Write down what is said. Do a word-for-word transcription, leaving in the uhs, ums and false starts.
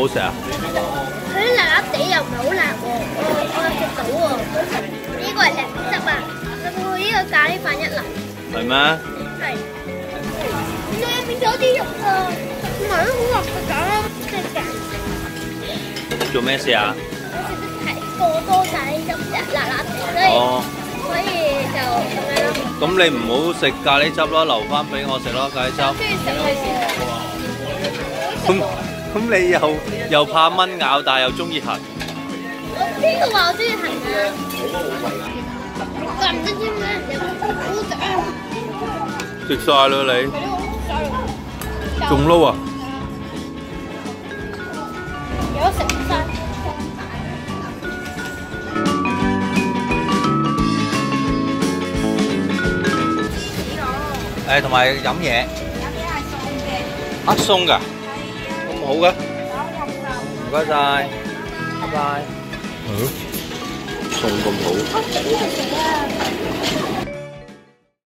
好食啊？ 佢啲辣辣地又唔係好辣喎，我我有食到喎。呢個係檸檬汁啊，佢呢個咖喱飯一流。 係咩？ 係。原來入面有啲肉啊，唔係都好核突㗎，真係。 做咩事啊？ 我食得係過多咖喱汁，辣辣地，所以哦， 所以就咁樣咯。 咁你唔好食咖喱汁咯，留翻俾我食咯，咖喱汁。 中意食佢先。 咁咁你又又怕蚊咬，但係又中意痕。 我邊個話我中意行啊？但唔知點解有好食啊！ 食晒啦你，仲撈啊？ 有得食唔晒。 誒，同埋飲嘢。 飲嘢係送嘅。 啊，送㗎？咁好嘅？唔該晒，拜拜。嗯，送咁好。 我整佢食啊！